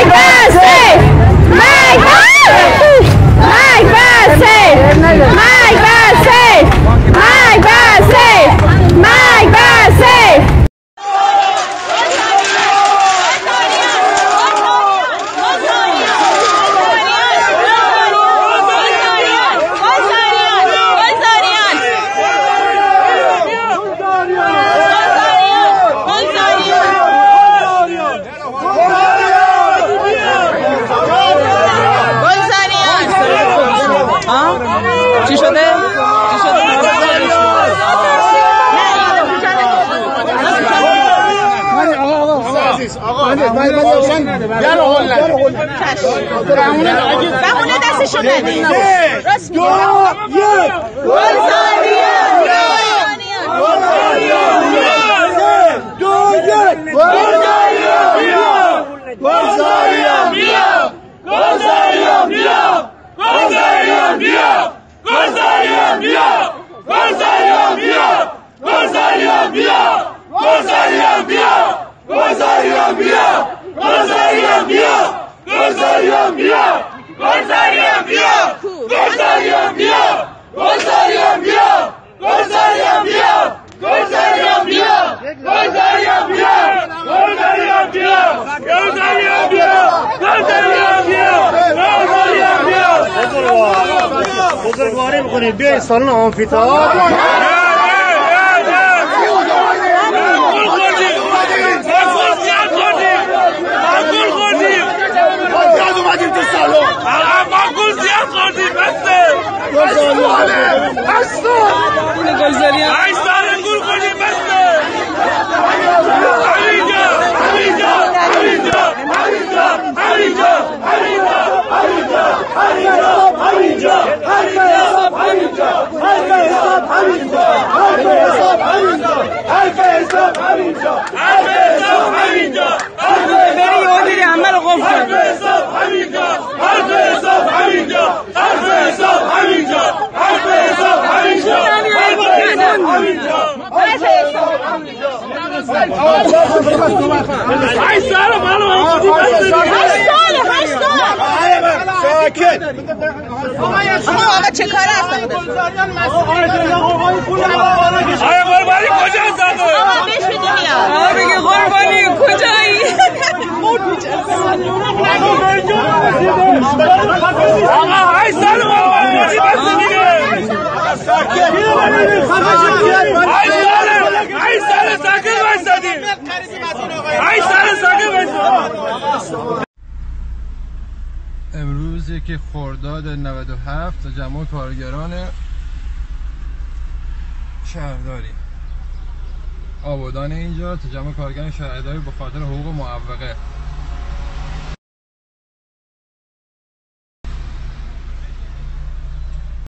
چی شده؟ بهونه دستشو ندید. بزرگواری میکنید بیایی سالن آمفی‌تئاتر آقا چه کار هستن؟ آیا قربانی کجا هستن؟ آقا بهش میاد. آقا بگه قربانی کجایی؟ آقا 8 سال قربانی بس دیگه. 8 سال ساکت بایستادیم. 8 سال ساکت بایستادیم. امروز یکی خرداد 97 تجمع کارگران شهرداری آبادان اینجا تجمع کارگران شهرداری به خاطر حقوق معوقه